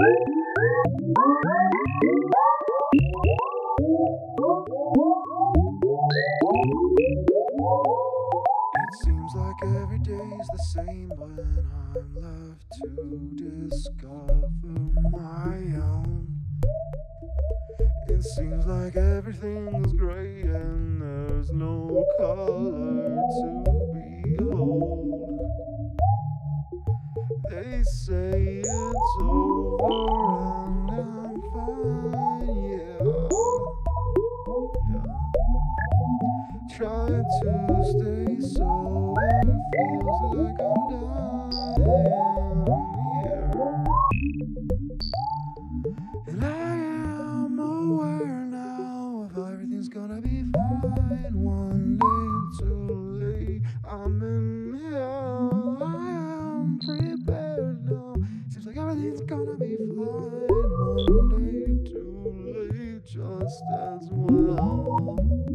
It seems like every day's the same when I'm left to discover my own. It seems like everything's gray and there's no color to behold. They say it's over and I'm fine, yeah. Trying to stay sober feels like I'm dying here. And I am aware now of everything's gonna be fine. One day too late, I'm in hell. I am prepared now. Seems like everything's gonna be fine. One day too late, just as well.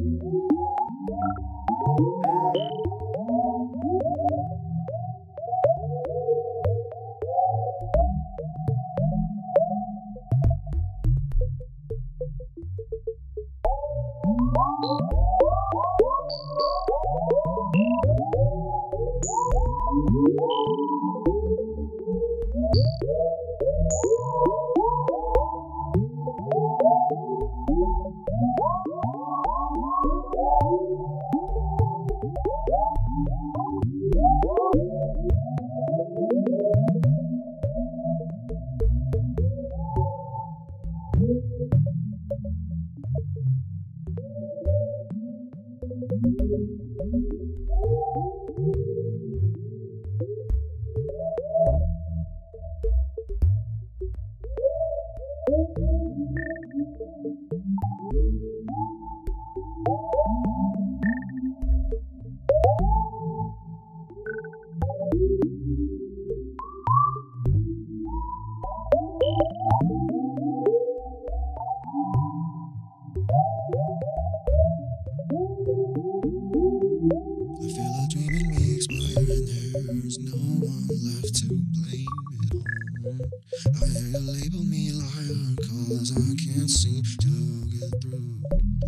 I feel a dream in me expire and there's no one left to blame it on. I hear you label me liar cause I can't seem to get through.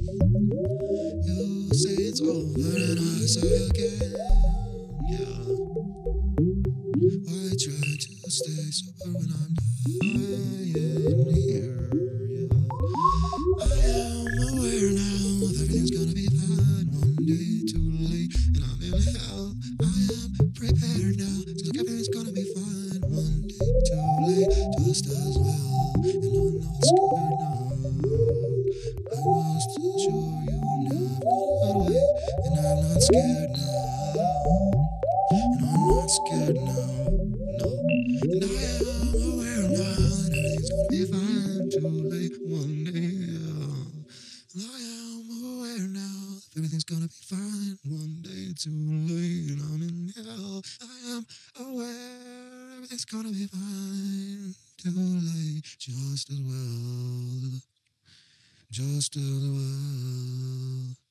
You say it's over and I say again, yeah. Why try to stay sober when I'm dying here, yeah. I am aware now that everything's gonna be fine. One day too late and I'm in hell. I am prepared now. Seems like everything's gonna be fine. One day too late, just as well. And I'm not scared now. I must assure you never got away. And I'm not scared now. And I'm not scared now. No. And I am aware now that everything's gonna be fine. Too late one day. Yeah. And I am aware now that everything's gonna be fine. One day too late and I'm in hell. I am aware everything's gonna be fine. Too late, just as well. Just as well.